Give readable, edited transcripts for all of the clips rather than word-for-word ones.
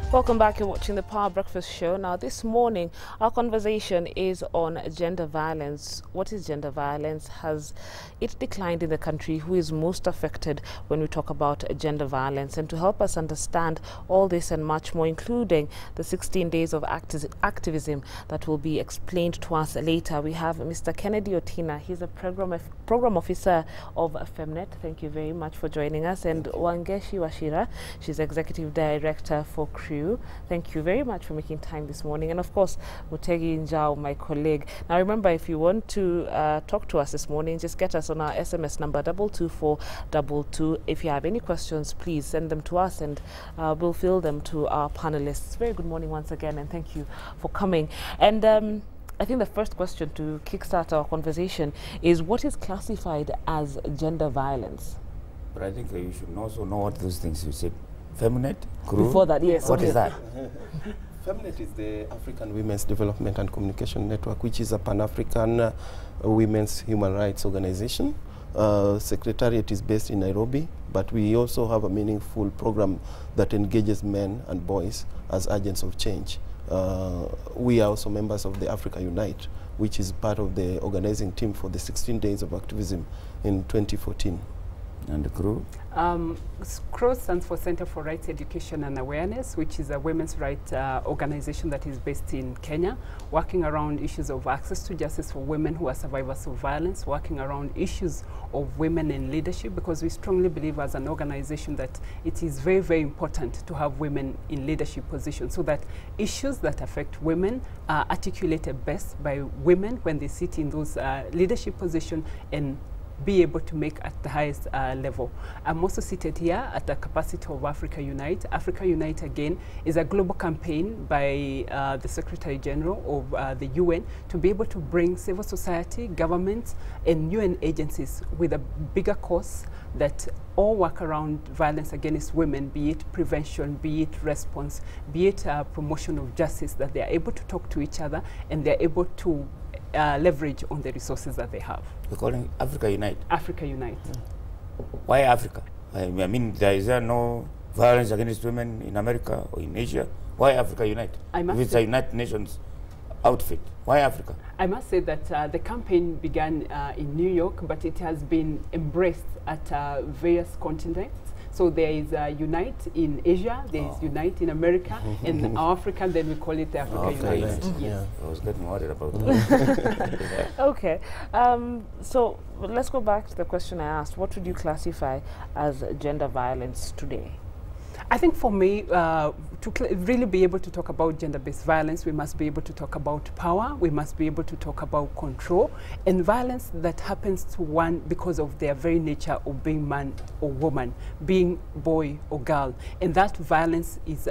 Welcome back. You're watching the Power Breakfast Show. Now, this morning, our conversation is on gender violence. What is gender violence? Has it declined in the country? Who is most affected when we talk about gender violence? And to help us understand all this and much more, including the 16 days of activism that will be explained to us later, we have Mr. Kennedy Otina. He's a program officer of Femnet. Thank you very much for joining us. And Wangeshi Wachira, she's executive director for CREW. Thank you very much for making time this morning. And of course, Mutegi Njau, my colleague. Now remember, if you want to talk to us this morning, just get us on our SMS number 22422. If you have any questions, please send them to us and we'll fill them to our panelists. Very good morning once again, and thank you for coming. And I think the first question to kickstart our conversation is, what is classified as gender violence? But I think you should also know what those things you said. Femnet? CREW? Before that, yes. What is that? Femnet is the African Women's Development and Communication Network, which is a Pan-African women's human rights organization. Secretariat is based in Nairobi, but we also have a meaningful program that engages men and boys as agents of change. We are also members of the Africa Unite, which is part of the organizing team for the 16 days of activism in 2014. And the CREW? CREW stands for Center for Rights Education and Awareness, which is a women's rights organization that is based in Kenya, working around issues of access to justice for women who are survivors of violence, working around issues of women in leadership, because we strongly believe as an organization that it is very, very important to have women in leadership positions, so that issues that affect women are articulated best by women when they sit in those leadership positions and be able to make at the highest level. I'm also seated here at the capacity of Africa Unite. Africa Unite, again, is a global campaign by the Secretary General of the UN to be able to bring civil society, governments, and UN agencies with a bigger cause that all work around violence against women, be it prevention, be it response, be it promotion of justice, that they are able to talk to each other and they're able to leverage on the resources that they have. We're calling Africa Unite. Africa Unite. Why Africa? I mean, is there no violence against women in America or in Asia? Why Africa Unite? If it's a United Nations outfit, why Africa? I must say that the campaign began in New York, but it has been embraced at various continents. So there is Unite in Asia, there is Unite in America, and Africa, then we call it the Africa Unite. Yes. I was getting worried about that. Okay, so let's go back to the question I asked. What would you classify as gender violence today? I think for me, to really be able to talk about gender-based violence, we must be able to talk about power, we must be able to talk about control, and violence that happens to one because of their very nature of being man or woman, being boy or girl. And that violence is,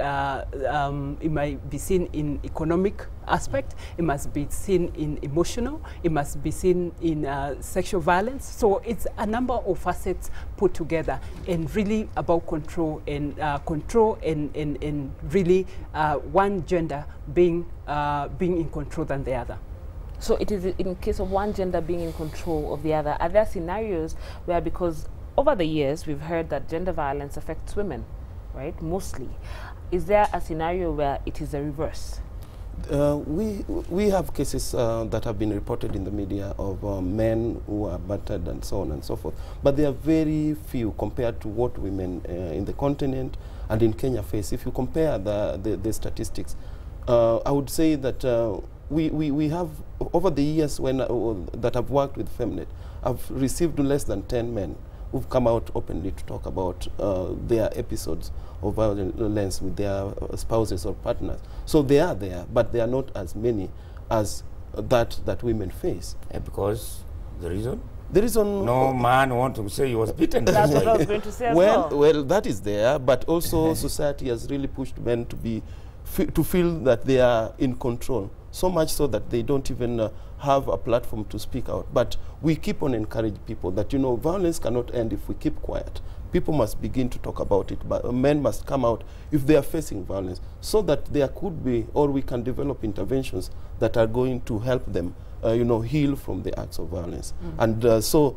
it might be seen in economic aspect, it must be seen in emotional, it must be seen in sexual violence. So it's a number of facets put together, and really about control and really one gender being in control than the other. So it is in case of one gender being in control of the other. Are there scenarios where, because over the years we've heard that gender violence affects women, right, mostly, is there a scenario where it is the reverse? We have cases that have been reported in the media of men who are battered and so on and so forth, but they are very few compared to what women in the continent and in Kenya face. If you compare the statistics, I would say that we have, over the years that I've worked with Femnet, I've received less than 10 men who've come out openly to talk about their episodes of violence with their spouses or partners. So they are there, but they are not as many as that women face. Because the reason? The reason... No man want to say he was beaten. That's what I was going to say as well. Well, that is there, but also society has really pushed men to feel that they are in control, so much so that they don't even have a platform to speak out. But we keep on encouraging people that, you know, violence cannot end if we keep quiet. People must begin to talk about it, but men must come out if they are facing violence, so that there could be, or we can develop interventions that are going to help them, you know, heal from the acts of violence. And so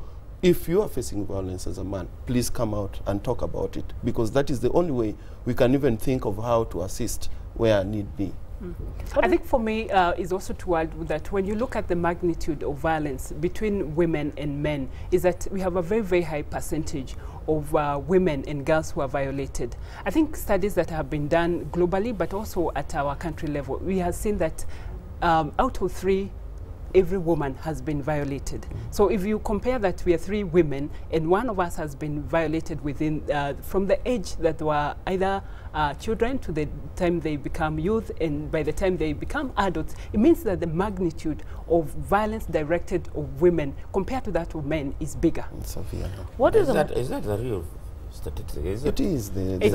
if you are facing violence as a man, please come out and talk about it, because that is the only way we can even think of how to assist where need be. I think for me is also to add that when you look at the magnitude of violence between women and men, is that we have a very, very high percentage of women and girls who are violated. I think studies that have been done globally, but also at our country level, we have seen that out of 3, every woman has been violated. So if you compare that we are 3 women and one of us has been violated within, from the age that they were either children to the time they become youth, and by the time they become adults, it means that the magnitude of violence directed of women compared to that of men is bigger. What is that? Is that the real statistic? Is it is.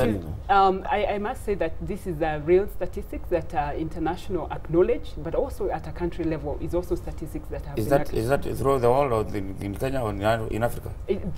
I must say that this is the real statistics that are international acknowledged, but also at a country level is also statistics that have been Is that throughout the world, or in Kenya or in Africa?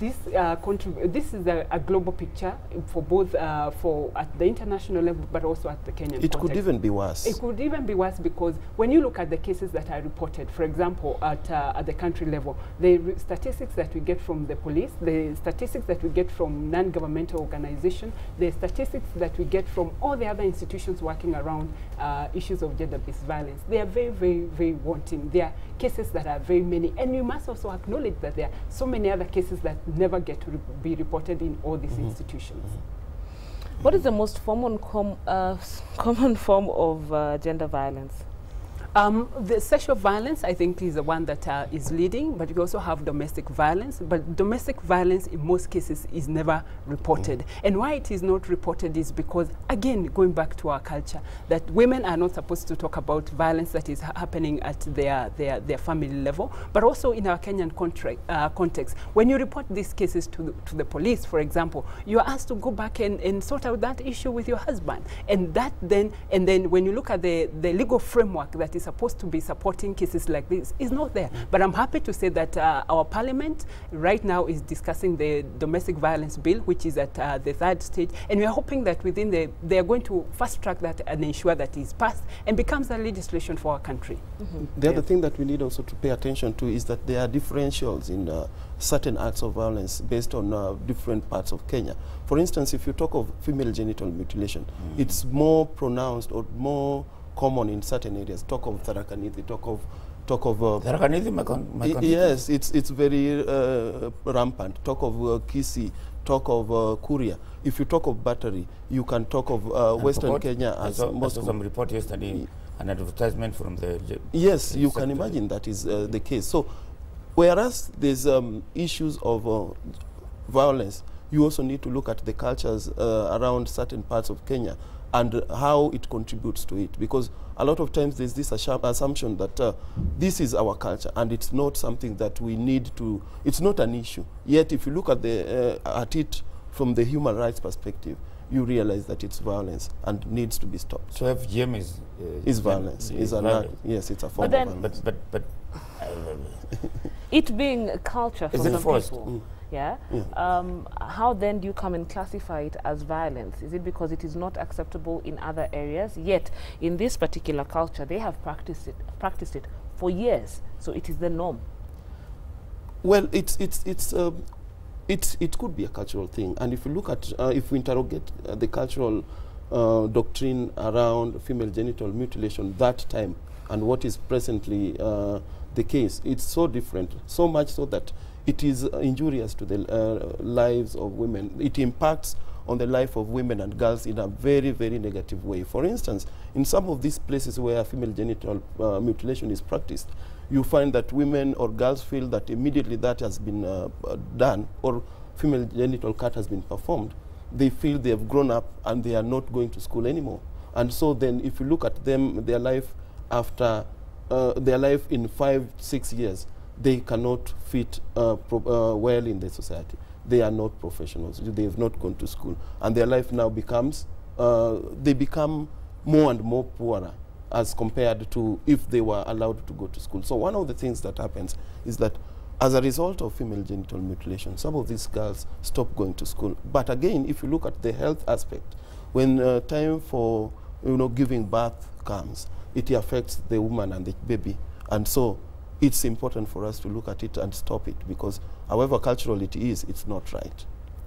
This is a global picture for both for at the international level, but also at the Kenyan context. It could even be worse. It could even be worse, because when you look at the cases that are reported, for example, at the country level, the statistics that we get from the police, the statistics that we get from non-governmental organization, the statistics that we get from all the other institutions working around issues of gender-based violence, they are very, very, very wanting. There are cases that are very many, and we must also acknowledge that there are so many other cases that never get to be reported in all these institutions. What is the most common form of gender violence? The sexual violence, I think, is the one that is leading, but we also have domestic violence. But domestic violence, in most cases, is never reported. And why it is not reported is because, again, going back to our culture, that women are not supposed to talk about violence that is happening at their family level, but also in our Kenyan context. When you report these cases to the police, for example, you are asked to go back and sort out that issue with your husband. And then when you look at the legal framework that is supposed to be supporting cases like this, is not there. But I'm happy to say that our parliament right now is discussing the domestic violence bill, which is at the 3rd stage, and we are hoping that within they are going to fast track that and ensure that it is passed and becomes a legislation for our country. The other thing that we need also to pay attention to is that there are differentials in certain acts of violence based on different parts of Kenya. For instance, if you talk of female genital mutilation, it's more pronounced or more common in certain areas. Talk of Tharaka Nithi, talk of Tharaka Nithi, yes, it's very rampant. Talk of Kisii, talk of Kuria. If you talk of Battery, you can talk of Western Kenya as most of some report yesterday, an advertisement from the yes, you can imagine that is the case. So whereas there's issues of violence, you also need to look at the cultures around certain parts of Kenya and how it contributes to it, because a lot of times there's this assumption that this is our culture and it's not something that we need to, it's not an issue. Yet if you look at it from the human rights perspective, you realize that it's violence and needs to be stopped. So FGM is violence. Yes, it's a form of violence. But it being a culture for some people. Yeah. How then do you come and classify it as violence? Is it because it is not acceptable in other areas, yet in this particular culture they have practiced it for years, so it is the norm? Well, it could be a cultural thing, and if you look at if we interrogate the cultural doctrine around female genital mutilation that time and what is presently the case, it's so different, so much so that it is injurious to the lives of women. It impacts on the life of women and girls in a very, very negative way. For instance, in some of these places where female genital mutilation is practiced, you find that women or girls feel that immediately that has been done, or female genital cut has been performed, they feel they have grown up and they are not going to school anymore. And so then if you look at them, their life after their life in 5-6 years, they cannot fit well in the society. They are not professionals. They have not gone to school. And their life now becomes, they become more and more poorer as compared to if they were allowed to go to school. So one of the things that happens is that as a result of female genital mutilation, some of these girls stop going to school. But again, if you look at the health aspect, when time for giving birth comes, it affects the woman and the baby. And so it's important for us to look at it and stop it, because however cultural it is, it's not right.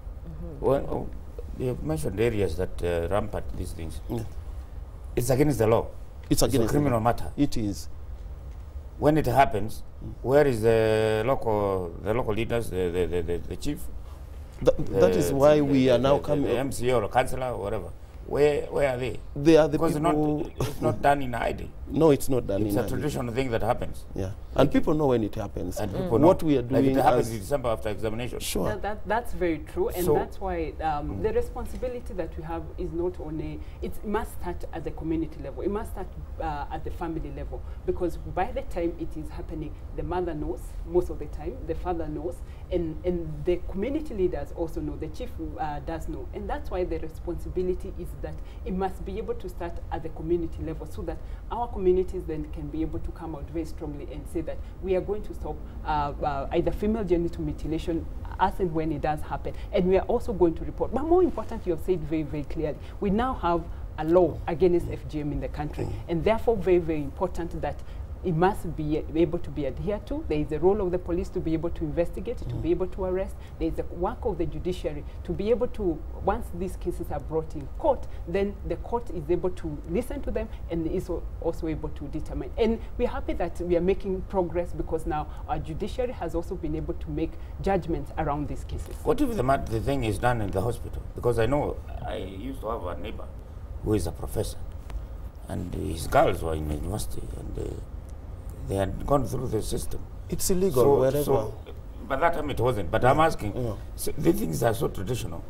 Well, you mentioned areas that rampant these things. It's against the law. It's against a criminal matter. It is. When it happens, where is the local leaders, the chief? That is why we are now coming. The MCA or councillor or whatever. Where are they? They are the because people. It's not done in hiding. No, it's not done in hiding. It's a traditional thing that happens. Yeah, and people know when it happens. And people know. What we are doing. Like it happens in December after examination. Sure. That's very true, and so that's why the responsibility that we have is not only, it must start at the community level. It must start at the family level, because by the time it is happening, the mother knows most of the time, the father knows, and the community leaders also know, the chief does know, and that's why the responsibility is that it must be able to start at the community level, so that our communities then can be able to come out very strongly and say that we are going to stop either female genital mutilation as and when it does happen, and we are also going to report. But more important, you have said very, very clearly, we now have a law against FGM in the country, and therefore very, very important that it must be able to be adhered to. There is a role of the police to be able to investigate, to be able to arrest. There is the work of the judiciary to be able to, once these cases are brought in court, then the court is able to listen to them and is also able to determine. And we're happy that we are making progress, because now our judiciary has also been able to make judgments around these cases. What if the thing is done in the hospital? Because I know I used to have a neighbor who is a professor, and his girls were in university, and they had gone through the system. It's illegal wherever. But that time it wasn't. But I'm asking, so the things are so traditional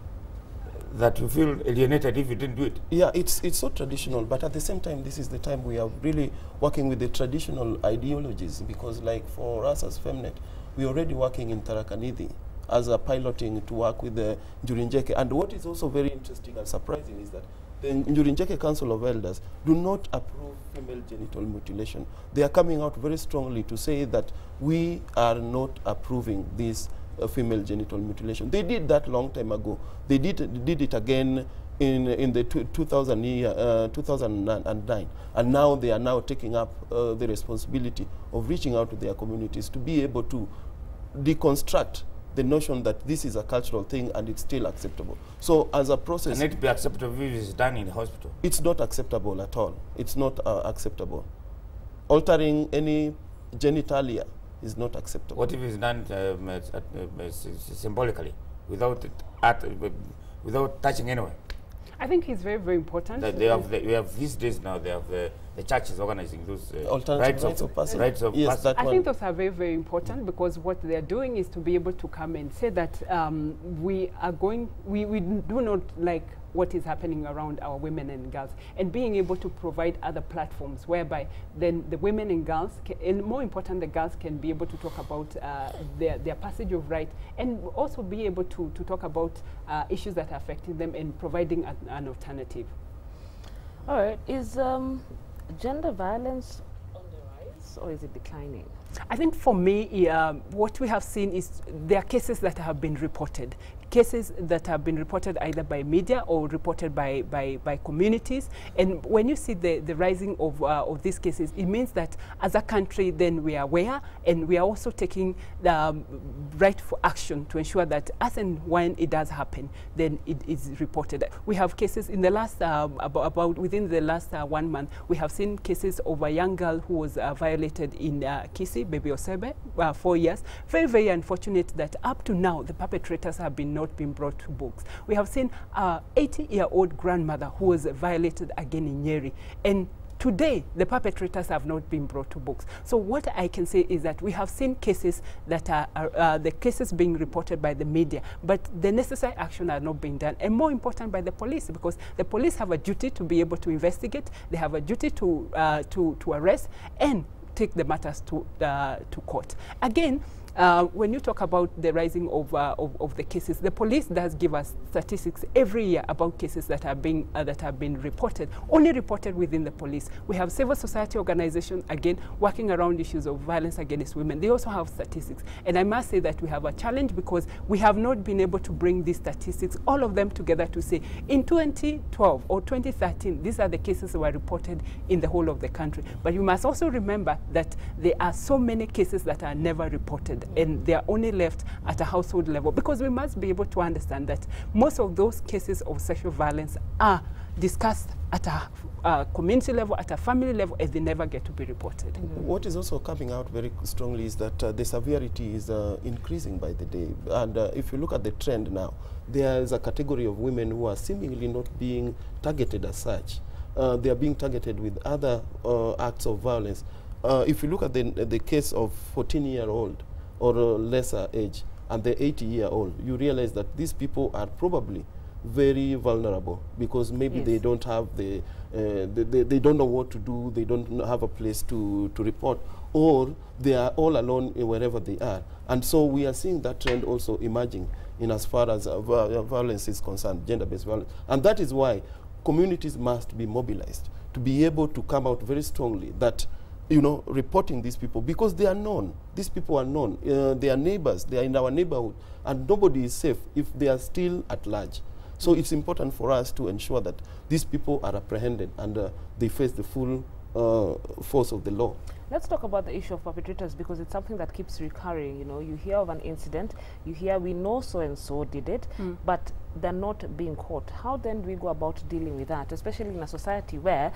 that you feel alienated if you didn't do it. Yeah, it's so traditional, but at the same time, this is the time we are really working with the traditional ideologies, because like for us as Femnet, we're already working in Tharaka Nithi as a piloting to work with the Njuri Njeke. And what is also very interesting and surprising is that the Njuri Njeke Council of Elders do not approve female genital mutilation. They are coming out very strongly to say that we are not approving this female genital mutilation. They did that long time ago. They did it again in the 2009, and now they are now taking up the responsibility of reaching out to their communities to be able to deconstruct the notion that this is a cultural thing and it's still acceptable. So as a process... Can it be acceptable if it's done in the hospital? It's not acceptable at all. It's not acceptable. Altering any genitalia is not acceptable. What if it's done symbolically, without touching anyone? I think it's very, very important. We have these days now, they have the churches organizing those rights of passage. Yes, I think those are very, very important, because what they are doing is to be able to come and say that we do not like what is happening around our women and girls, and being able to provide other platforms whereby then the women and girls, and more important, the girls can be able to talk about their passage of right, and also be able to talk about issues that are affecting them and providing an alternative. All right, is gender violence on the rise or is it declining? I think for me, what we have seen is there are cases that have been reported. Cases that have been reported either by media or reported by communities. And when you see the rising of these cases, it means that as a country, then we are aware, and we are also taking the rightful action to ensure that as and when it does happen, then it is reported. We have cases in the last, within the last 1 month, we have seen cases of a young girl who was violated in Kisii, Baby Osebe, 4 years. Very, very unfortunate that up to now, the perpetrators have not been brought to books. We have seen an 80-year-old grandmother who was violated again in Nyeri, and today the perpetrators have not been brought to books. So what I can say is that we have seen cases that are the cases being reported by the media, but the necessary action are not being done, and more important by the police, because the police have a duty to be able to investigate. They have a duty to arrest and take the matters to court. Again, when you talk about the rising of the cases, the police does give us statistics every year about cases that have been reported, only reported within the police. We have civil society organizations, again, working around issues of violence against women. They also have statistics. And I must say that we have a challenge because we have not been able to bring these statistics, all of them together, to say, in 2012 or 2013, these are the cases that were reported in the whole of the country. But you must also remember that there are so many cases that are never reported, and they are only left at a household level, because we must be able to understand that most of those cases of sexual violence are discussed at a community level, at a family level, and they never get to be reported. What is also coming out very strongly is that the severity is increasing by the day. And if you look at the trend now, there is a category of women who are seemingly not being targeted as such. They are being targeted with other acts of violence. If you look at the case of 14-year-old or lesser age and the 80-year-old, you realize that these people are probably very vulnerable, because maybe they don't have they don't know what to do, they don't have a place to report, or they are all alone wherever they are. And so we are seeing that trend also emerging in as far as violence is concerned, gender-based violence. And that is why communities must be mobilized to be able to come out very strongly that, you know, reporting these people, because they are known. These people are known. They are neighbors. They are in our neighborhood, and nobody is safe if they are still at large. So it's important for us to ensure that these people are apprehended and they face the full force of the law. Let's talk about the issue of perpetrators, because it's something that keeps recurring. You know, you hear of an incident, you hear we know so-and-so did it, but they're not being caught. How then do we go about dealing with that, especially in a society where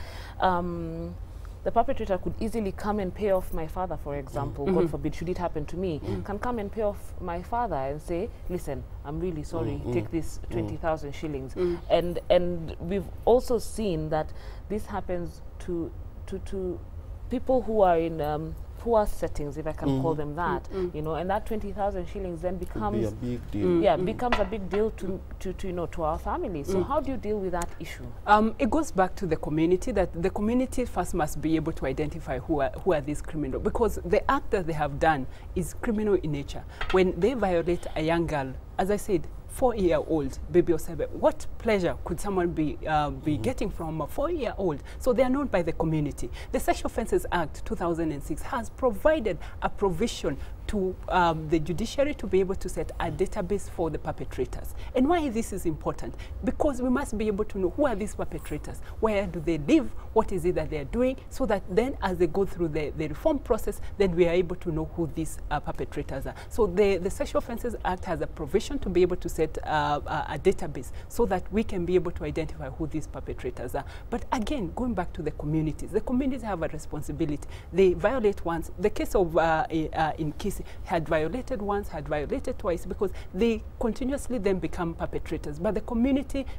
the perpetrator could easily come and pay off my father, for example, God forbid, should it happen to me, can come and pay off my father and say, listen, I'm really sorry, take this 20,000 shillings. And we've also seen that this happens to people who are in poor settings, if I can call them that, you know, and that 20,000 shillings then becomes a big deal. Yeah, becomes a big deal to you know, to our family. So how do you deal with that issue? It goes back to the community, that the community first must be able to identify who are these criminals, because the act that they have done is criminal in nature. When they violate a young girl, as I said, 4-year-old baby or 7, what pleasure could someone be getting from a 4-year-old? So they are known by the community. The Sexual Offences Act 2006 has provided a provision to the judiciary to be able to set a database for the perpetrators. And why this is important? Because we must be able to know who are these perpetrators, where do they live, what is it that they are doing, so that then as they go through the reform process, then we are able to know who these perpetrators are. So the Sexual Offences Act has a provision to be able to set a database so that we can be able to identify who these perpetrators are. But again, going back to the communities have a responsibility. They violate once. The case of in Kisii had violated once, had violated twice, because they continuously then become perpetrators. But the community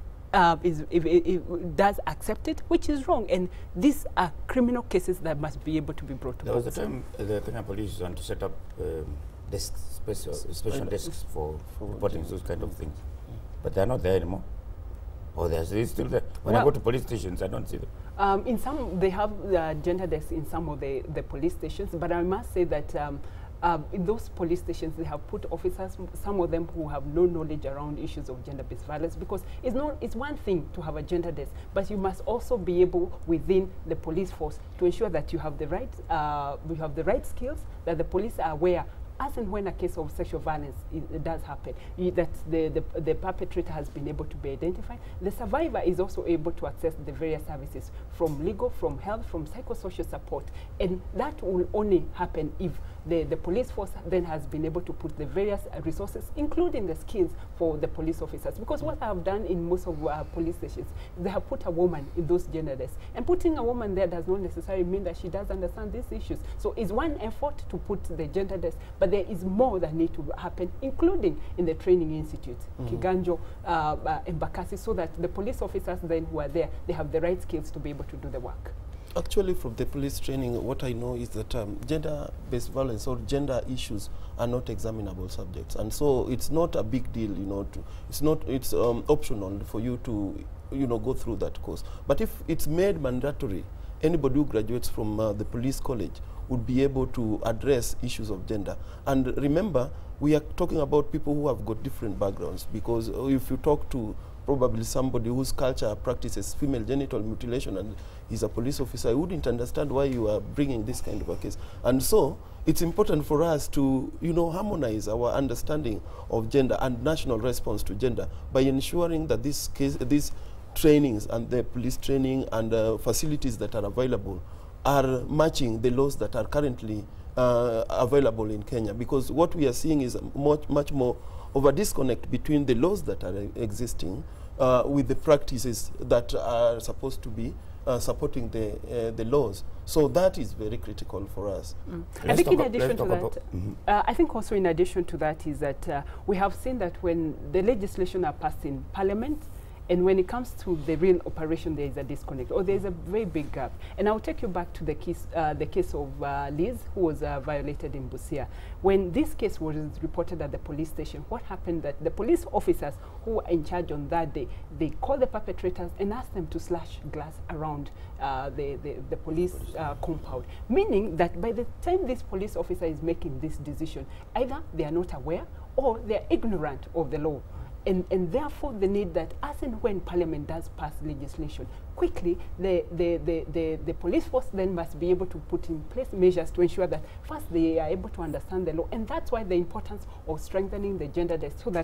does accept it, which is wrong. And these are criminal cases that must be able to be brought to There was a time the Kenya police want to set up special desks for reporting those kind of things. But they're not there anymore. Or they're still there. When I go to police stations, I don't see them. In some, they have gender desks in some of the police stations, but I must say that in those police stations, they have put officers, some of them who have no knowledge around issues of gender-based violence, because it's one thing to have a gender desk, but you must also be able within the police force to ensure that you have the right skills, that the police are aware as and when a case of sexual violence it does happen, that the perpetrator has been able to be identified. The survivor is also able to access the various services from legal, from health, from psychosocial support. And that will only happen if the police force then has been able to put the various resources, including the skills for the police officers. Because what I have done in most of police stations, they have put a woman in those gender desks. And putting a woman there does not necessarily mean that she does understand these issues. So it's one effort to put the gender desk, but there is more that needs to happen, including in the training institute, Kiganjo, Embakasi, so that the police officers then who are there, they have the right skills to be able to do the work. Actually, from the police training, what I know is that gender-based violence or gender issues are not examinable subjects, and so it's not a big deal, you know. It's optional for you to, you know, go through that course. But if it's made mandatory, anybody who graduates from the police college would be able to address issues of gender. And remember, we are talking about people who have got different backgrounds, because if you talk to probably somebody whose culture practices female genital mutilation and is a police officer, I wouldn't understand why you are bringing this kind of a case. And so it's important for us to, you know, harmonize our understanding of gender and national response to gender by ensuring that these trainings and the police training and facilities that are available are matching the laws that are currently available in Kenya. Because what we are seeing is much more of a disconnect between the laws that are existing with the practices that are supposed to be supporting the laws. So that is very critical for us. I think in addition to that, I think also in addition to that is that we have seen that when the legislation are passed in Parliament, and when it comes to the real operation, there is a disconnect, or there is a very big gap. And I'll take you back to the case of Liz, who was violated in Busia. When this case was reported at the police station, what happened that the police officers who were in charge on that day, they called the perpetrators and asked them to slash glass around the police compound. Meaning that by the time this police officer is making this decision, either they are not aware or they are ignorant of the law. And therefore, the need that as and when Parliament does pass legislation, quickly the police force then must be able to put in place measures to ensure that first they are able to understand the law. And that's why the importance of strengthening the gender desk, so that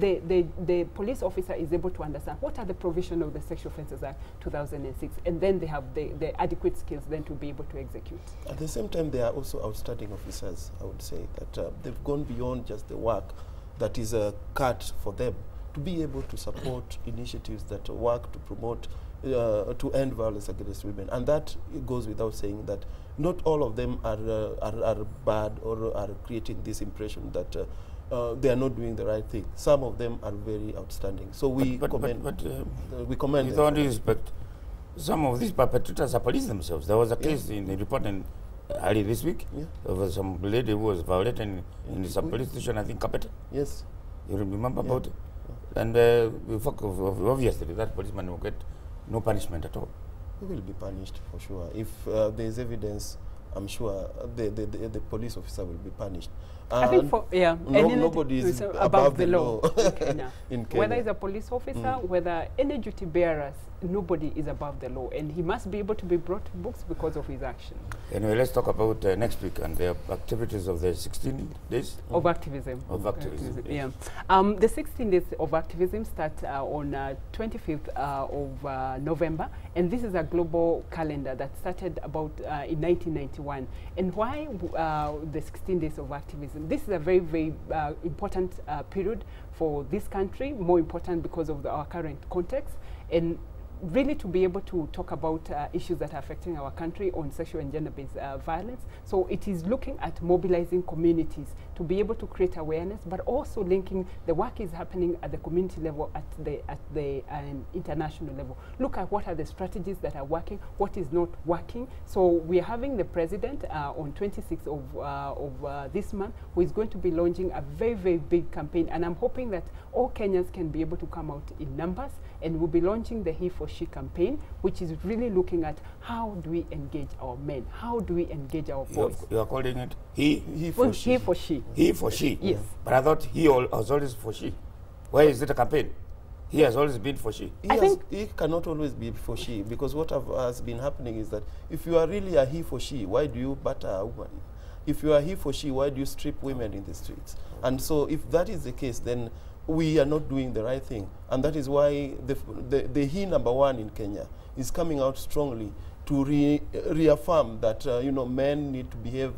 the police officer is able to understand what are the provisions of the Sexual Offences Act 2006, and then they have the adequate skills then to be able to execute. At the same time, they are also outstanding officers, I would say, that they've gone beyond just the work that is cut for them, to be able to support initiatives that work to promote, to end violence against women. And that goes without saying that not all of them are bad or are creating this impression that they are not doing the right thing. Some of them are very outstanding. So we commend with all due respect, some of these perpetrators are police themselves. There was a case in the report early this week. There was some lady who was violated in some police station, I think, Kapete. Yes. You remember about it? And obviously that policeman will get no punishment at all. He will be punished for sure. If there is evidence, I'm sure the police officer will be punished. I think nobody is above the law in Kenya. In Kenya. Whether it's a police officer, whether any duty bearers, nobody is above the law, and he must be able to be brought to books because of his action. Anyway, let's talk about next week and the activities of the 16 days of activism. Yes. The 16 days of activism start on 25th of November, and this is a global calendar that started about in 1991. And why the 16 days of activism? This is a very, very important period for this country, more important because of our current context, and really to be able to talk about issues that are affecting our country on sexual and gender-based violence. So it is looking at mobilizing communities to be able to create awareness, but also linking the work is happening at the community level, at the international level. Look at what are the strategies that are working, what is not working. So we are having the president on 26th of this month, who is going to be launching a very, very big campaign, and I'm hoping that all Kenyans can be able to come out in numbers, and we'll be launching the He for She campaign, which is really looking at how do we engage our men, how do we engage our boys. You are calling it He for She. He for She. He for She. Yes. But I thought he was always for she. Why is it a campaign? He has always been for she. He cannot always be for she, because what has been happening is that if you are really a he for she, why do you batter a woman? If you are he for she, why do you strip women in the streets? And so if that is the case, then we are not doing the right thing. And that is why the he number one in Kenya is coming out strongly to reaffirm that men need to behave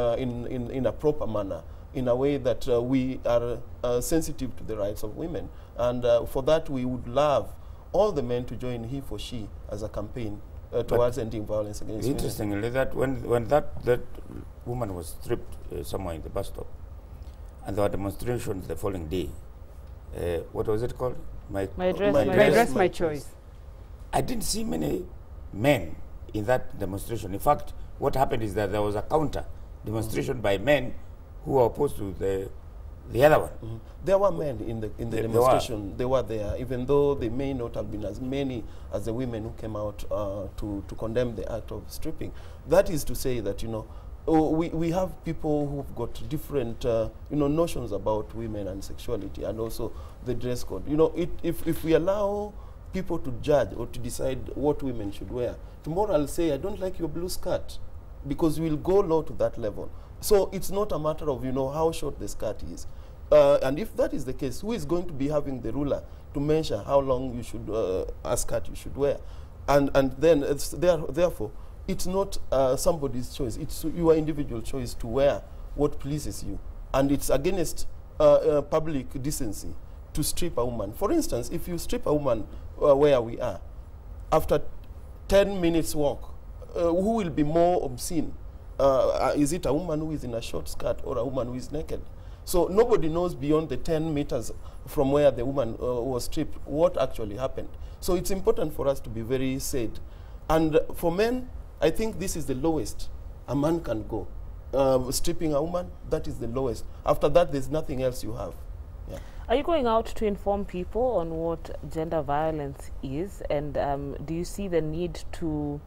in a proper manner, in a way that we are sensitive to the rights of women. And for that, we would love all the men to join He for She as a campaign towards ending violence against women. Interestingly, that when that woman was stripped somewhere in the bus stop, and there were demonstrations the following day, what was it called? My dress, my choice. I didn't see many men in that demonstration. In fact, what happened is that there was a counter demonstration by men who were opposed to the other one. There were men in the demonstration. They were there, even though they may not have been as many as the women who came out to condemn the act of stripping. That is to say that we have people who've got different notions about women and sexuality, and also the dress code. If we allow people to judge or to decide what women should wear, tomorrow I'll say I don't like your blue skirt, because we'll go low to that level. So it's not a matter of how short the skirt is, and if that is the case, who is going to be having the ruler to measure how long you should a skirt you should wear? And then therefore it's not somebody's choice. It's your individual choice to wear what pleases you, and it's against public decency to strip a woman. For instance, if you strip a woman where we are, after 10 minutes walk, who will be more obscene? Is it a woman who is in a short skirt or a woman who is naked? So nobody knows beyond the 10 meters from where the woman was stripped what actually happened. So it's important for us to be very sad. And for men, I think this is the lowest a man can go. Stripping a woman, that is the lowest. After that, there's nothing else you have. Yeah. Are you going out to inform people on what gender violence is, and do you see the need to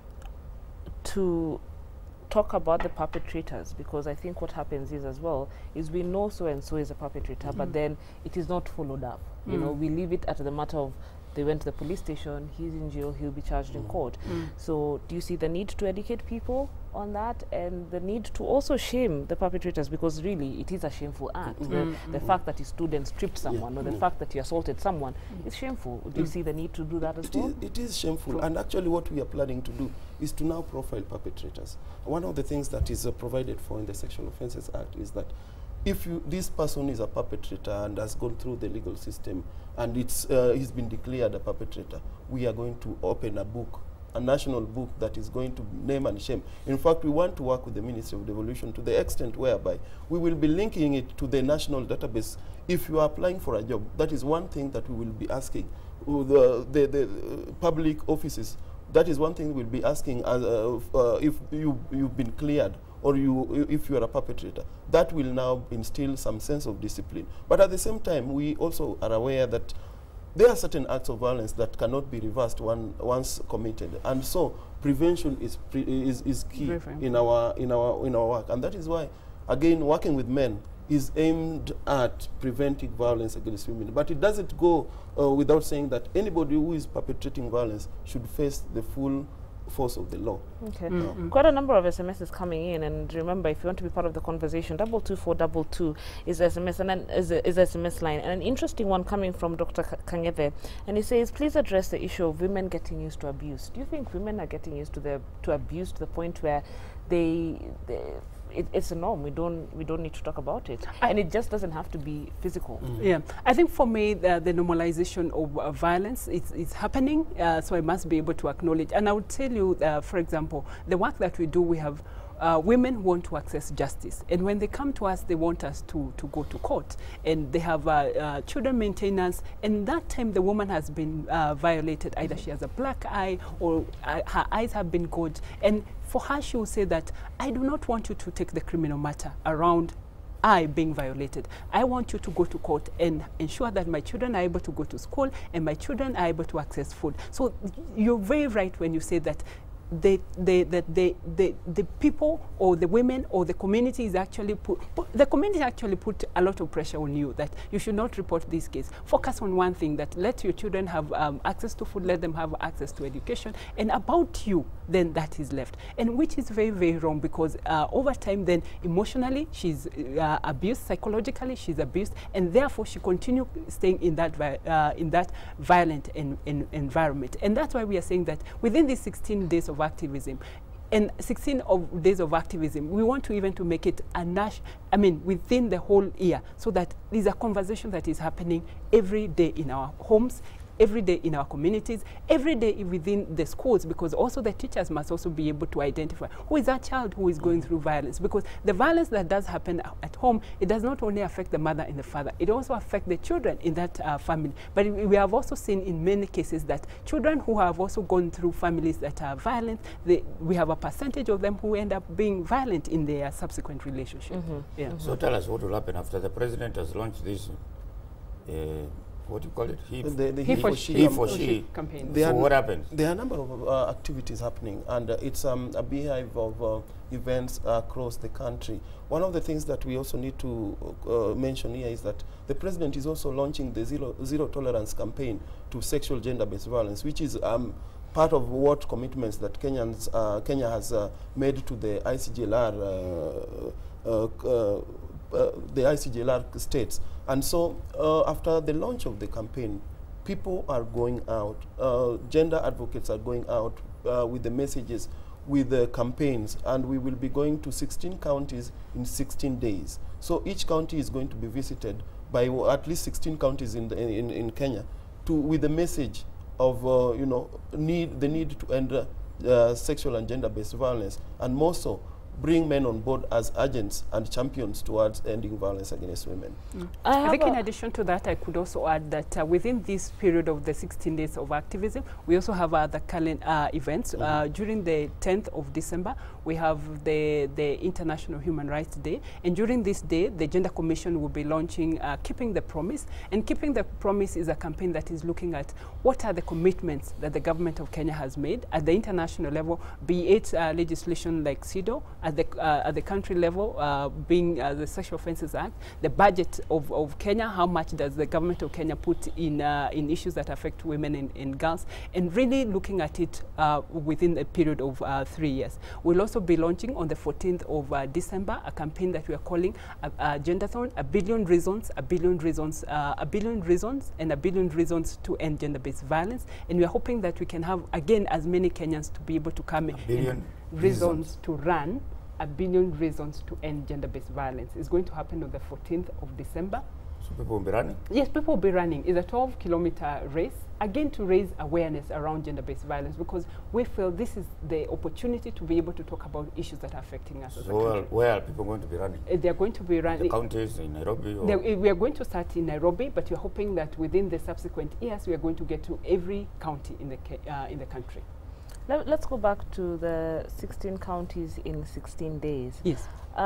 talk about the perpetrators? Because I think what happens is, as well, is we know so and so is a perpetrator, but then it is not followed up. You know, we leave it at the matter of they went to the police station, he's in jail, he'll be charged in court. So do you see the need to educate people on that, and the need to also shame the perpetrators, because really it is a shameful act. The fact that you stood and stripped someone, or the fact that you assaulted someone is shameful. Do you see the need to do that as well? It is shameful, and actually what we are planning to do is to now profile perpetrators. One of the things that is provided for in the Sexual Offences Act is that if this person is a perpetrator and has gone through the legal system and he's been declared a perpetrator, we are going to open a book, a national book that is going to name and shame. In fact, we want to work with the Ministry of Devolution to the extent whereby we will be linking it to the national database. If you are applying for a job, that is one thing that we will be asking. The public offices, that is one thing we'll be asking if you've been cleared, or if you are a perpetrator. That will now instill some sense of discipline. But at the same time, we also are aware that there are certain acts of violence that cannot be reversed once committed, and so prevention is key in our work. And that is why, again, working with men is aimed at preventing violence against women. But it doesn't go without saying that anybody who is perpetrating violence should face the full force of the law. Okay. Quite a number of SMSs coming in, and remember, if you want to be part of the conversation, 22422 is SMS, and then is SMS line. And an interesting one coming from Dr. Kangeve, and he says, please address the issue of women getting used to abuse. Do you think women are getting used to abuse to the point where it's a norm? We don't need to talk about it, and it just doesn't have to be physical. Yeah, I think for me the normalization of violence is happening, so I must be able to acknowledge. And I would tell you, for example, the work that we do, we have women want to access justice, and when they come to us, they want us to go to court, and they have children maintenance, and that time the woman has been violated. Either she has a black eye, or her eyes have been gouged, and for her, she will say that, I do not want you to take the criminal matter around I being violated. I want you to go to court and ensure that my children are able to go to school and my children are able to access food. So you're very right when you say that the people or the women or the community is actually put a lot of pressure on you that you should not report this case. Focus on one thing, that let your children have access to food, let them have access to education, and about you, then that is left. And which is very, very wrong, because over time then emotionally she's abused, psychologically she's abused, and therefore she continues staying in that violent environment. And that's why we are saying that within these 16 days of activism, and 16 days of activism, we want to even to make it within the whole year, so that there's a conversation that is happening every day in our homes, every day in our communities, every day within the schools, because also the teachers must also be able to identify who is that child who is going through violence, because the violence that does happen at home, it does not only affect the mother and the father, it also affects the children in that family. But we have also seen in many cases that children who have also gone through families that are violent, we have a percentage of them who end up being violent in their subsequent relationship. So tell us what will happen after the president has launched this what do you call it? The He for she He cam- for she. campaign. There So are what happens? There are a number of activities happening, and it's a beehive of events across the country. One of the things that we also need to mention here is that the president is also launching the zero tolerance campaign to sexual gender-based violence, which is part of what commitments that Kenya has made to the ICJLR states. And so after the launch of the campaign, people are going out, gender advocates are going out with the messages, with the campaigns, and we will be going to 16 counties in 16 days. So each county is going to be visited by at least 16 counties in Kenya with the message of the need to end sexual and gender-based violence, and more so bring men on board as agents and champions towards ending violence against women. I think in addition to that, I could also add that within this period of the 16 days of activism, we also have other events. During the 10th of December, we have the International Human Rights Day. And during this day, the Gender Commission will be launching Keeping the Promise. And Keeping the Promise is a campaign that is looking at what are the commitments that the government of Kenya has made at the international level, be it legislation like CEDAW, at the country level, being the Sexual Offences Act, the budget of Kenya, how much does the government of Kenya put in issues that affect women and girls, and really looking at it within a period of 3 years. We'll also be launching on the 14th of December a campaign that we are calling Genderthon, a billion reasons, a billion reasons, a billion reasons, and a billion reasons to end gender-based violence. And we are hoping that we can have, again, as many Kenyans to be able to come in. Reasons to run, a billion reasons to end gender-based violence. It's going to happen on the 14th of December. So people will be running? Yes, people will be running. It's a 12-kilometer race, again to raise awareness around gender-based violence, because we feel this is the opportunity to be able to talk about issues that are affecting us as a country. Where are people going to be running? They're going to be running. The counties in Nairobi? We are going to start in Nairobi, but we're hoping that within the subsequent years, we are going to get to every county in the country. Let's go back to the 16 counties in 16 days. Yes.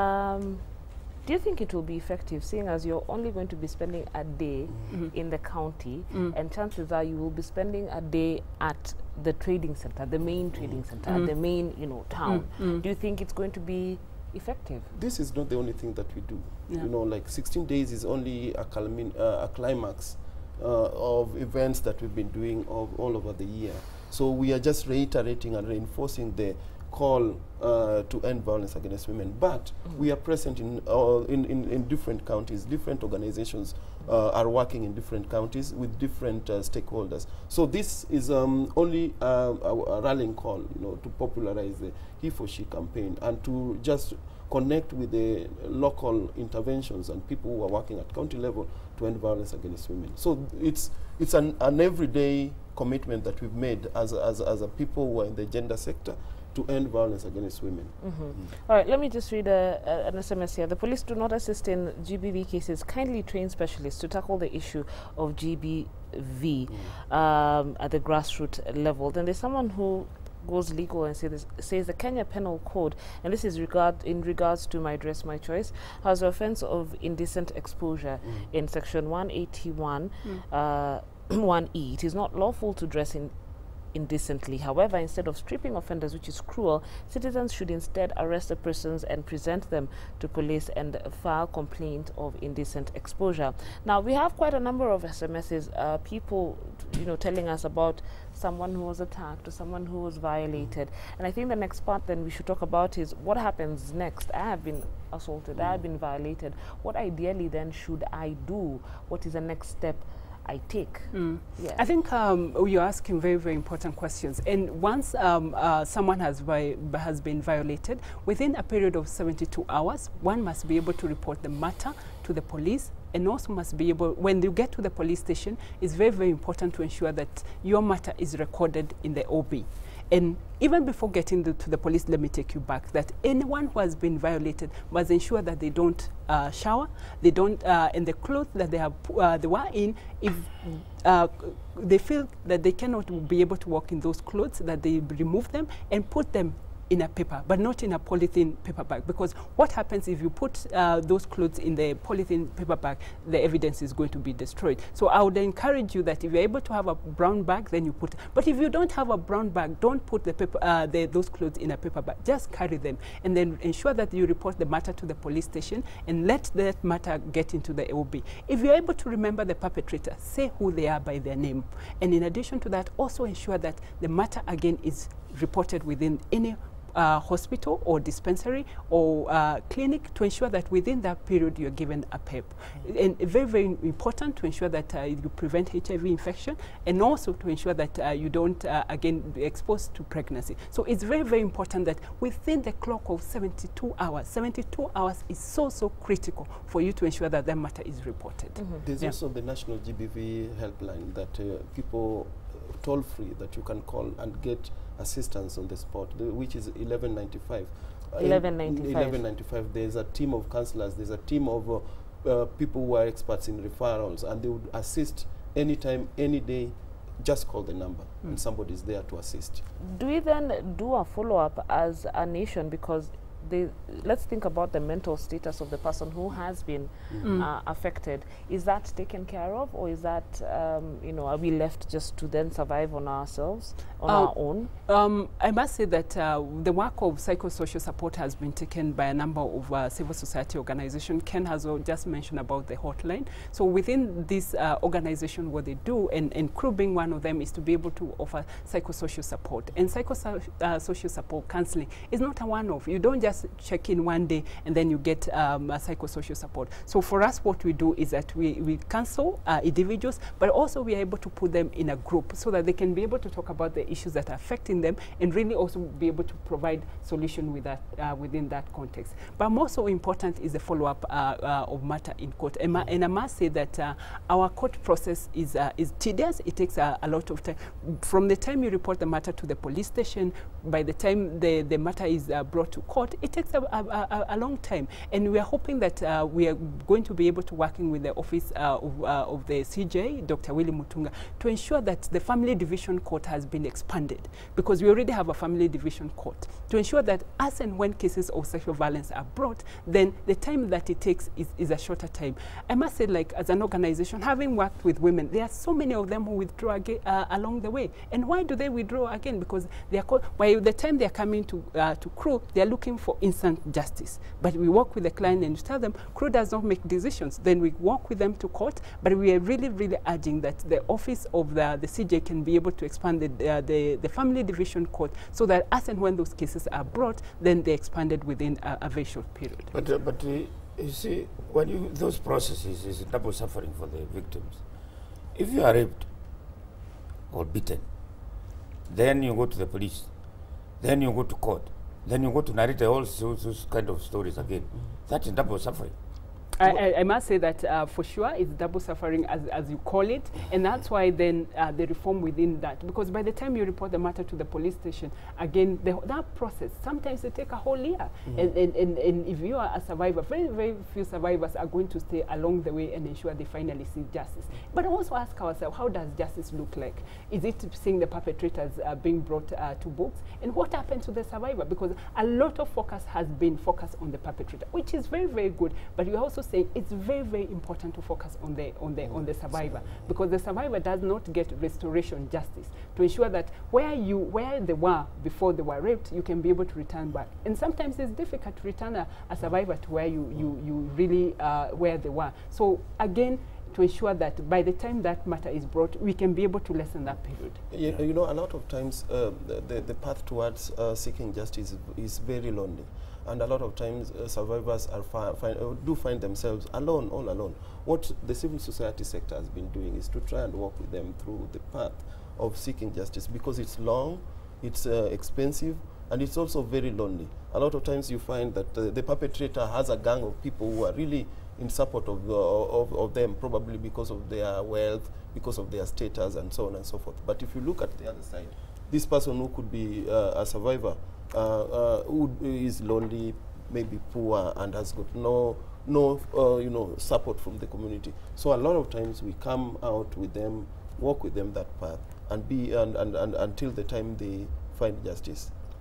Do you think it will be effective, seeing as you're only going to be spending a day in the county, and chances are you will be spending a day at the trading center, the main trading center, at the main town? Do you think it's going to be effective? This is not the only thing that we do. Yeah. Like 16 days is only a climax of events that we've been doing all over the year. So we are just reiterating and reinforcing the call to end violence against women. But we are present in different counties. Different organizations are working in different counties with different stakeholders. So this is only a rallying call, to popularize the He for She campaign and to just connect with the local interventions and people who are working at county level to end violence against women. So it's an everyday commitment that we've made as a people who are in the gender sector to end violence against women. All right, let me just read an SMS here. The police do not assist in GBV cases. Kindly train specialists to tackle the issue of GBV at the grassroots level. Then there's someone who goes legal and says the Kenya Penal Code, and this is in regards to My Dress, My Choice, has the offense of indecent exposure in section 181 1E. It is not lawful to dress indecently. However, instead of stripping offenders, which is cruel, citizens should instead arrest the persons and present them to police and file complaint of indecent exposure. Now, we have quite a number of SMSs, people, telling us about someone who was attacked or someone who was violated. And I think the next part then we should talk about is what happens next. I have been assaulted, I have been violated. What ideally then should I do? What is the next step I take? Yeah. I think you're asking very, very important questions. And once someone has been violated, within a period of 72 hours, one must be able to report the matter to the police, and also must be able, when you get to the police station, it's very, very important to ensure that your matter is recorded in the OB. And even before getting to the police, let me take you back, that anyone who has been violated must ensure that they don't shower, they don't, and the clothes that they were in, if they feel that they cannot be able to walk in those clothes, that they remove them and put them in a paper, but not in a polythene paper bag, because what happens if you put those clothes in the polythene paper bag, the evidence is going to be destroyed. So I would encourage you that if you're able to have a brown bag, then you put, but if you don't have a brown bag, don't put the paper, those clothes in a paper bag, just carry them, and then ensure that you report the matter to the police station and let that matter get into the OB. If you're able to remember the perpetrator, say who they are by their name, and in addition to that, also ensure that the matter again is reported within any hospital or dispensary or clinic, to ensure that within that period you're given a PEP. And very, very important to ensure that you prevent HIV infection, and also to ensure that you don't, again, be exposed to pregnancy. So it's very, very important that within the clock of 72 hours is so, so critical for you to ensure that that matter is reported. There's also the National GBV helpline that people toll free that you can call and get assistance on the spot, which is 1195. 1195. There's a team of counselors, there's a team of people who are experts in referrals, and they would assist anytime, any day. Just call the number and somebody's there to assist. Do we then do a follow-up as a nation? Because let's think about the mental status of the person who has been affected. Is that taken care of, or is that, you know, are we left just to then survive on ourselves, on our own? I must say that the work of psychosocial support has been taken by a number of civil society organizations. Ken has just mentioned about the hotline. So within this organization, what they do, and CRU being one of them, is to be able to offer psychosocial support. And psychosocial support counseling is not a one-off. You don't just check in one day and then you get a psychosocial support. So for us, what we do is that we counsel individuals, but also we are able to put them in a group so that they can be able to talk about the issues that are affecting them, and really also be able to provide solution with that, within that context. But more so important is the follow-up of matter in court. And I must say that our court process is tedious. It takes a lot of time. From the time you report the matter to the police station, by the time the matter is brought to court, it takes a long time. And we are hoping that we are going to be able to working with the office of the CJ, Dr. Willie Mutunga, to ensure that the family division court has been expanded, because we already have a family division court, to ensure that as and when cases of sexual violence are brought, then the time that it takes is a shorter time. I must say, like, as an organization, having worked with women, there are so many of them who withdraw along the way. And why do they withdraw again? Because they are by the time they are coming to CRU, they are looking for instant justice. But we work with the client and tell them CRU does not make decisions. Then we walk with them to court, but we are really, really urging that the office of the CJ can be able to expand the family division court, so that as and when those cases are brought, then they're expanded within a very short period. But you see, when those processes is double suffering for the victims. If you are raped or beaten, then you go to the police, then you go to court, then you go to narrate all those kind of stories again. That is double suffering. I must say that for sure it's double suffering, as you call it, and that's why then the reform within that, because by the time you report the matter to the police station, again, that process, sometimes it takes a whole year. And if you are a survivor, very, very few survivors are going to stay along the way and ensure they finally see justice. But also ask ourselves, how does justice look like? Is it seeing the perpetrators being brought to books? And what happened to the survivor? Because a lot of focus has been focused on the perpetrator, which is very, very good, but you also saying it's very, very important to focus on the survivor, because the survivor does not get restoration justice, to ensure that where they were before they were raped, you can be able to return back. And sometimes it's difficult to return a survivor to where you really where they were. So again, to ensure that by the time that matter is brought, we can be able to lessen that period. You know, a lot of times the path towards seeking justice is very lonely. And a lot of times survivors do find themselves alone, all alone. What the civil society sector has been doing is to try and walk with them through the path of seeking justice, because it's long, it's expensive, and it's also very lonely. A lot of times you find that the perpetrator has a gang of people who are really in support of them, probably because of their wealth, because of their status, and so on and so forth. But if you look at the other side, this person who could be a survivor, who is lonely, maybe poor, and has got no you know, support from the community. So a lot of times we come out with them, walk with them that path, and be until the time they find justice.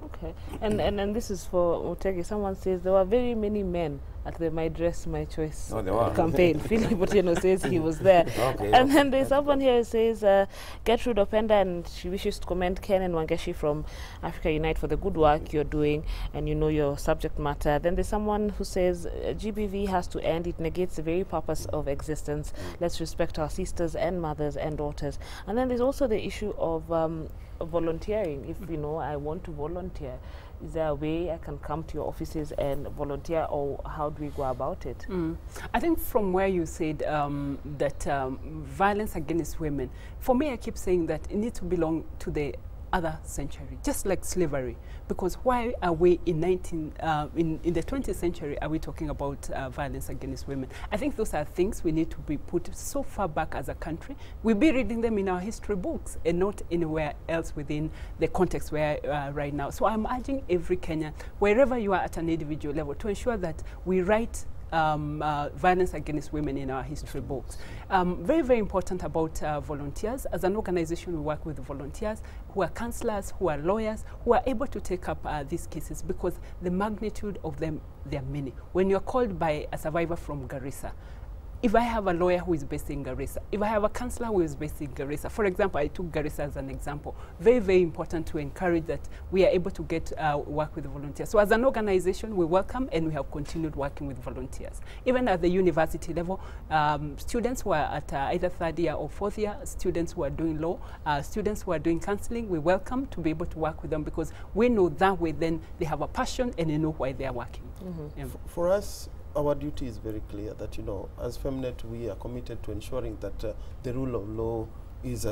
Okay. And this is for Mutegi. Someone says there were very many men at the My Dress, My Choice Oh, there were. campaign. Philip Otieno says he was there. Okay, And okay. then there's someone here who says, Gertrude Openda, and she wishes to commend Ken and Wangeshi from Africa Unite for the good work you're doing and you know your subject matter. Then there's someone who says, GBV has to end. It negates the very purpose of existence. Let's respect our sisters and mothers and daughters. And then there's also the issue of volunteering. If you know I want to volunteer, is there a way I can come to your offices and volunteer, or how do we go about it? I think from where you said that violence against women, for me I keep saying that it needs to belong to the other century, just like slavery. Because why are we in the 20th century are we talking about violence against women? I think those are things we need to be put so far back as a country. We'll be reading them in our history books and not anywhere else within the context where right now. So I'm urging every Kenyan, wherever you are at an individual level, to ensure that we write violence against women in our history books. Very, very important about volunteers. As an organization, we work with volunteers who are counselors, who are lawyers, who are able to take up these cases because the magnitude of them, they are many. When you're called by a survivor from Garissa, if I have a lawyer who is based in Garissa, if I have a counselor who is based in Garissa, for example, I took Garissa as an example, very, very important to encourage that we are able to get work with volunteers. So as an organization, we welcome and we have continued working with volunteers. Even at the university level, students who are at either third year or fourth year, students who are doing law, students who are doing counseling, we welcome to be able to work with them because we know that way then they have a passion and they know why they are working. Yeah. For us, our duty is very clear that, you know, as Femnet, we are committed to ensuring that the rule of law is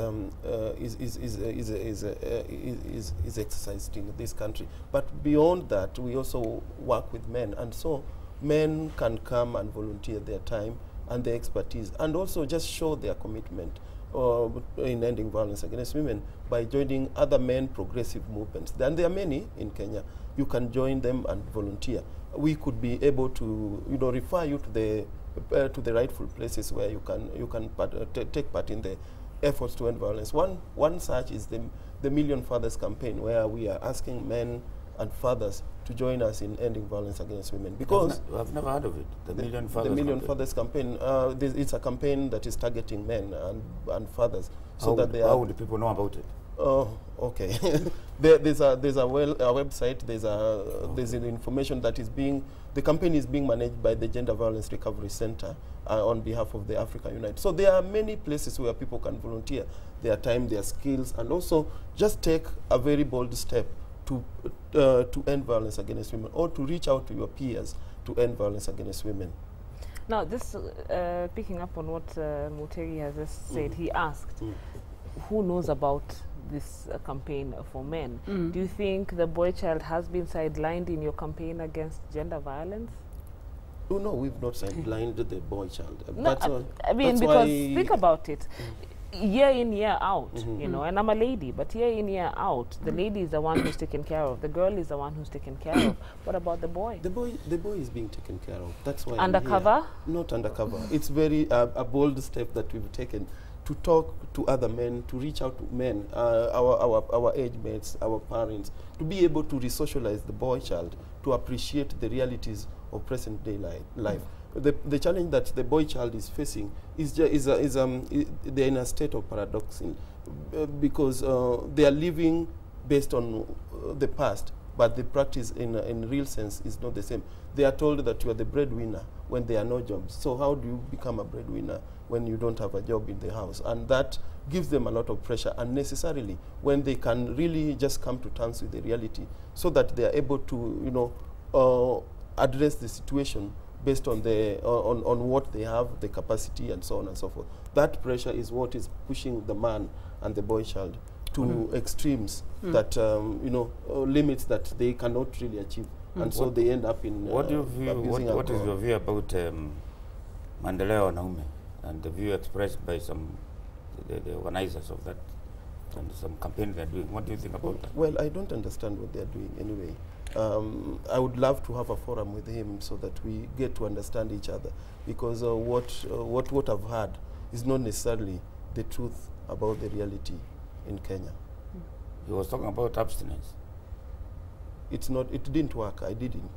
exercised in this country. But beyond that, we also work with men, and so men can come and volunteer their time and their expertise, and also just show their commitment in ending violence against women by joining other men progressive movements. And there are many in Kenya. You can join them and volunteer. We could be able to, you know, refer you to the rightful places where you can take part in the efforts to end violence. One such is the Million Fathers campaign, where we are asking men and fathers to join us in ending violence against women. Because I've never heard of it. The Million Fathers. The Million Fathers campaign. It's a campaign that is targeting men and fathers, so that they are. How would the people know about it? Oh, okay. there's a website. There's an information that is being. The campaign is being managed by the Gender Violence Recovery Center on behalf of the Africa Unite. So there are many places where people can volunteer their time, their skills, and also just take a very bold step to end violence against women, or to reach out to your peers to end violence against women. Now, this picking up on what Mutegi has just said, he asked, who knows about this campaign for men? Do you think the boy child has been sidelined in your campaign against gender violence? Oh, no, we've not sidelined the boy child. No, I mean, because think about it. Year in, year out, you know, and I'm a lady, but year in, year out, the lady is the one who's taken care of. The girl is the one who's taken care of. What about the boy? The boy is being taken care of. That's why. Undercover? Not undercover. It's very a bold step that we've taken to talk to other men, to reach out to men, our age mates, our parents, to be able to re-socialize the boy child, to appreciate the realities of present day life. The challenge that the boy child is facing is they're in a state of paradox, because they are living based on the past, but the practice in real sense is not the same. They are told that you are the breadwinner when there are no jobs. So how do you become a breadwinner when you don't have a job in the house? And that gives them a lot of pressure unnecessarily, when they can really just come to terms with the reality, so that they are able to, you know, address the situation based on on what they have, the capacity, and so on and so forth. That pressure is what is pushing the man and the boy child to extremes that, you know, limits that they cannot really achieve. And so they end up in what is your view about Maendeleo Wanaume and the view expressed by the organizers of that and some campaign they're doing? What do you think about that? Well, I don't understand what they're doing anyway. I would love to have a forum with him so that we get to understand each other, because what I've heard is not necessarily the truth about the reality in Kenya. He was talking about abstinence. it's not, it didn't work. I didn't.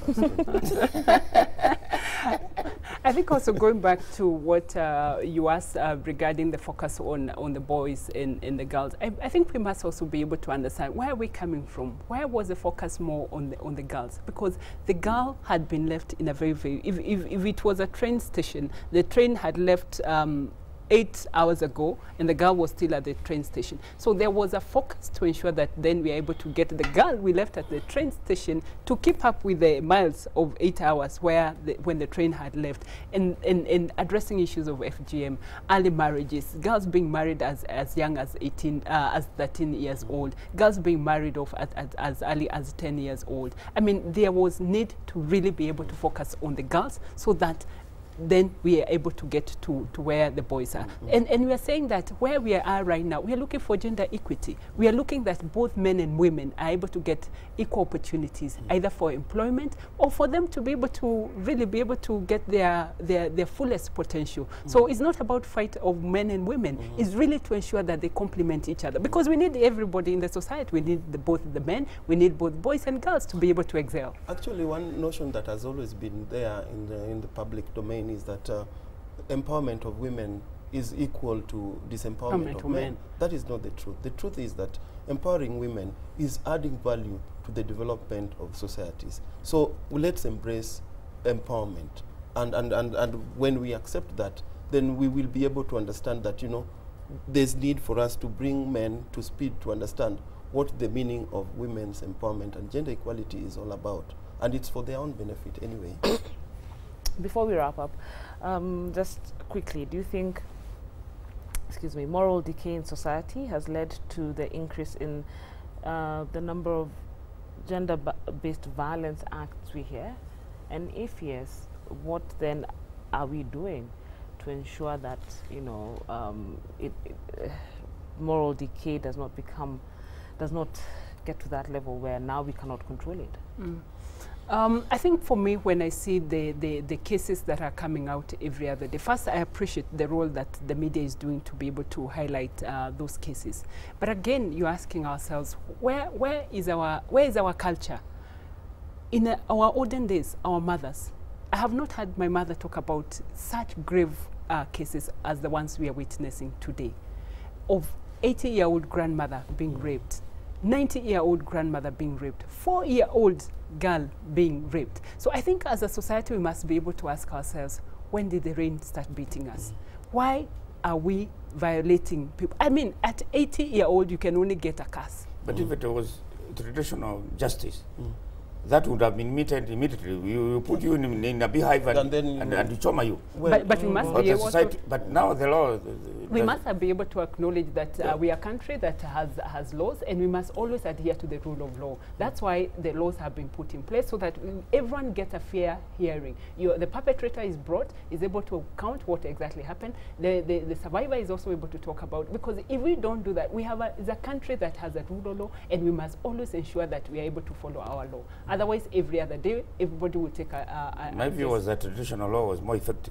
I think also going back to what you asked regarding the focus on the boys and the girls, I think we must also be able to understand where are we coming from. Where was the focus more on the girls? Because the girl had been left in a very, if it was a train station, the train had left 8 hours ago, and the girl was still at the train station. So there was a focus to ensure that then we are able to get the girl we left at the train station to keep up with the miles of 8 hours when the train had left, and addressing issues of FGM, early marriages, girls being married as young as 13 years old, girls being married off as early as 10 years old. I mean, there was need to really be able to focus on the girls so that then we are able to get to where the boys are. And we are saying that where we are right now, we are looking for gender equity. We are looking that both men and women are able to get equal opportunities, either for employment or for them to be able to really be able to get their fullest potential. So it's not about fight of men and women. It's really to ensure that they complement each other, because we need everybody in the society. We need both the men, we need both boys and girls to be able to excel. Actually, one notion that has always been there in the public domain is that empowerment of women is equal to disempowerment of men. That is not the truth. The truth is that empowering women is adding value to the development of societies. So let's embrace empowerment. And when we accept that, then we will be able to understand that, you know, there's need for us to bring men to speed to understand what the meaning of women's empowerment and gender equality is all about. And it's for their own benefit anyway. Before we wrap up, just quickly, do you think, moral decay in society has led to the increase in the number of gender-based violence acts we hear? And if yes, what then are we doing to ensure that, you know, moral decay does not get to that level where now we cannot control it? I think for me, when I see the cases that are coming out every other day, first I appreciate the role that the media is doing to be able to highlight those cases. But again, you're asking ourselves, where is our culture? In our olden days, our mothers, I have not had my mother talk about such grave cases as the ones we are witnessing today, of 80-year-old grandmother being raped, 90-year-old grandmother being raped, 4-year-old girl being raped. So I think as a society we must be able to ask ourselves, when did the rain start beating us? Why are we violating people? I mean, at 80-year-old you can only get a curse. But if it was traditional justice, that would have been meted immediately. You put you in a beehive and choma you. Well, but we must be able to. But now the law. We must be able to acknowledge that we are a country that has laws, and we must always adhere to the rule of law. That's why the laws have been put in place, so that everyone gets a fair hearing. The perpetrator is brought, is able to count what exactly happened. The survivor is also able to talk about, because if we don't do that, we have it's a country that has a rule of law, and we must always ensure that we are able to follow our law. Otherwise, every other day, everybody will take My view was that traditional law was more effective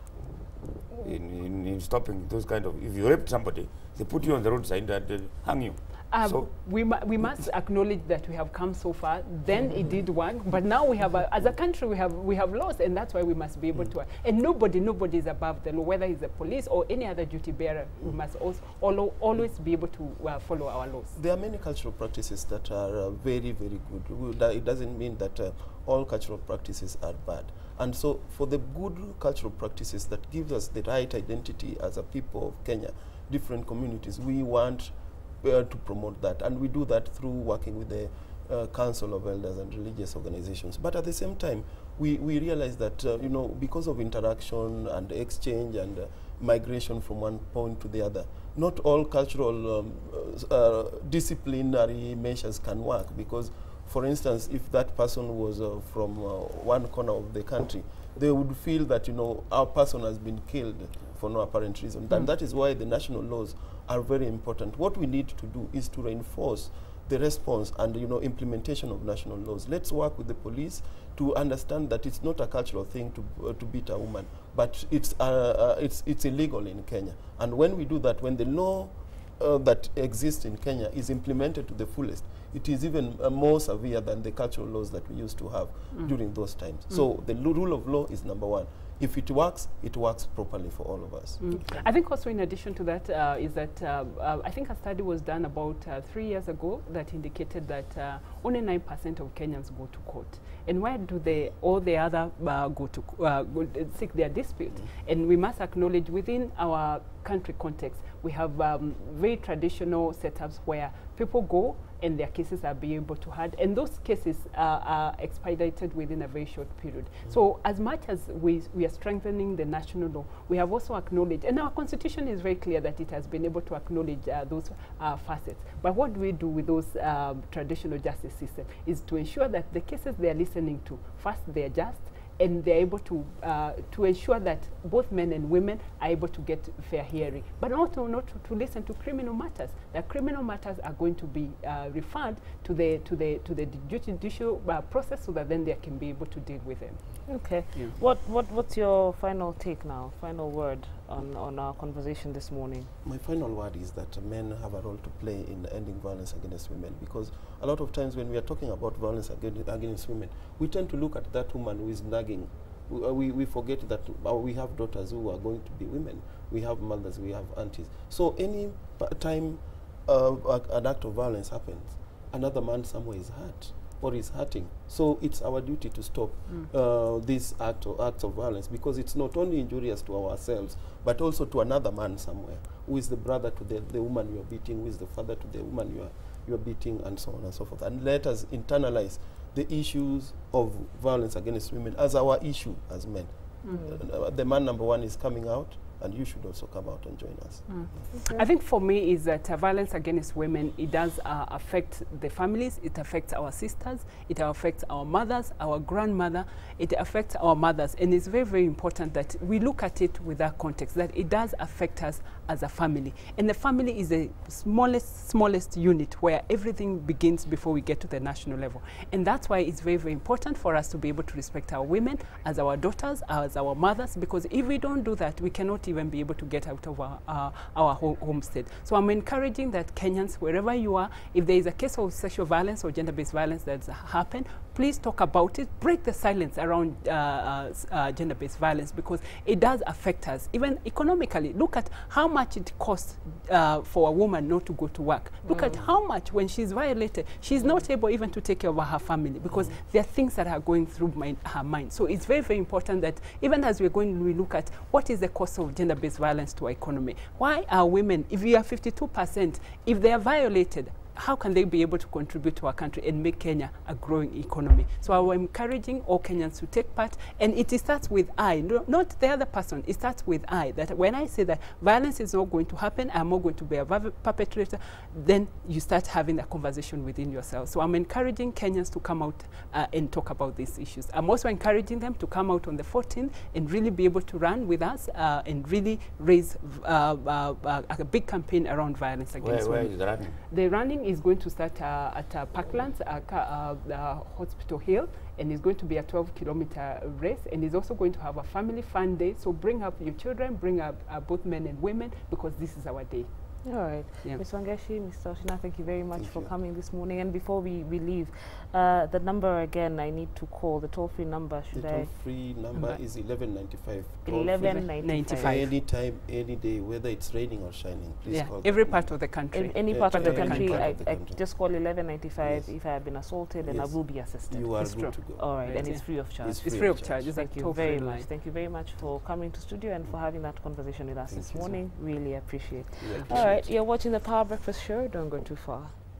in stopping those kind of. If you raped somebody, they put you on the roadside and hang you. So we must acknowledge that we have come so far. Then it did work, but now we have, as a country, we have laws, and that's why we must be able to. And nobody is above the law, whether it's the police or any other duty bearer. We must also always be able to follow our laws. There are many cultural practices that are very, very good. It doesn't mean that all cultural practices are bad. And so for the good cultural practices that give us the right identity as a people of Kenya, different communities, we want to promote that. And we do that through working with the Council of Elders and religious organizations. But at the same time, we realize that, you know, because of interaction and exchange and migration from one point to the other, not all cultural disciplinary measures can work, because for instance, if that person was from one corner of the country, they would feel that, you know, our person has been killed for no apparent reason. And that is why the national laws are very important. What we need to do is to reinforce the response and, you know, implementation of national laws. Let's work with the police to understand that it's not a cultural thing to beat a woman, but it's illegal in Kenya. And when we do that, when the law that exist in Kenya is implemented to the fullest, it is even more severe than the cultural laws that we used to have during those times. So the rule of law is number one. If it works properly for all of us. I think also in addition to that is that I think a study was done about 3 years ago that indicated that only 9% of Kenyans go to court. And where do all the other go to seek their dispute? And we must acknowledge within our country context, we have very traditional setups where people go and their cases are being able to heard, and those cases are expedited within a very short period. So as much as we are strengthening the national law, we have also acknowledged, and our constitution is very clear that it has been able to acknowledge those facets. But what do we do with those traditional justice systems is to ensure that the cases they are listening to, first they are just, and they're able to ensure that both men and women are able to get fair hearing, but also not to listen to criminal matters. The criminal matters are going to be referred to the judicial process, so that then they can be able to deal with them. Okay. Yeah. What's your final take now? Final word on our conversation this morning? My final word is that men have a role to play in ending violence against women, because a lot of times when we are talking about violence against women, we tend to look at that woman who is nagging. We forget that we have daughters who are going to be women. We have mothers, we have aunties. So any time an act of violence happens, another man somewhere is hurt or is hurting. So it's our duty to stop this acts of violence, because it's not only injurious to ourselves, but also to another man somewhere, who is the brother to the woman you are beating, who is the father to the woman you are beating, and so on and so forth. And let us internalize the issues of violence against women as our issue as men. The man number one is coming out, and you should also come out and join us. Okay. I think for me is that violence against women, it does affect the families, it affects our sisters, it affects our mothers, our grandmother, it affects our mothers. And it's very, very important that we look at it with that context, that it does affect us as a family. And the family is the smallest unit where everything begins before we get to the national level. And that's why it's very, very important for us to be able to respect our women as our daughters, as our mothers, because if we don't do that, we cannot even be able to get out of our homestead. So I'm encouraging that Kenyans, wherever you are, if there is a case of sexual violence or gender-based violence that's happened, please talk about it. Break the silence around gender-based violence, because it does affect us, even economically. Look at how much it costs for a woman not to go to work. Look at how much, when she's violated, she's not able even to take care of her family, because there are things that are going through her mind. So it's very, very important that even as we're going to look at what is the cost of gender-based violence to our economy. Why are women, if we are 52%, if they are violated, how can they be able to contribute to our country and make Kenya a growing economy? So I'm encouraging all Kenyans to take part, and it starts with I, not the other person. It starts with I, that when I say that violence is not going to happen, I'm not going to be a perpetrator, then you start having a conversation within yourself. So I'm encouraging Kenyans to come out and talk about these issues. I'm also encouraging them to come out on the 14th and really be able to run with us and really raise a big campaign around violence against women. Where is the running? The running is going to start at Parklands, Hospital Hill, and it's going to be a 12-kilometer race, and it's also going to have a family fun day. So bring up your children, bring up both men and women, because this is our day. All right. Yeah. Ms. Wangeshi, Mr. Oshina, thank you very much for coming this morning. And before we leave, the number again I need to call, the toll-free number, The toll-free number is 1195. 1195. Anytime, any day, whether it's raining or shining, please call. Every part of the country. Any part of the country, I just call 1195 if I have been assaulted, and I will be assisted. You are good to go. All right, and it's free of charge. It's free of charge. Thank you very much. Thank you very much for coming to studio and for having that conversation with us this morning. Really appreciate it. All right, you're watching the Power Breakfast Show. Don't go too far.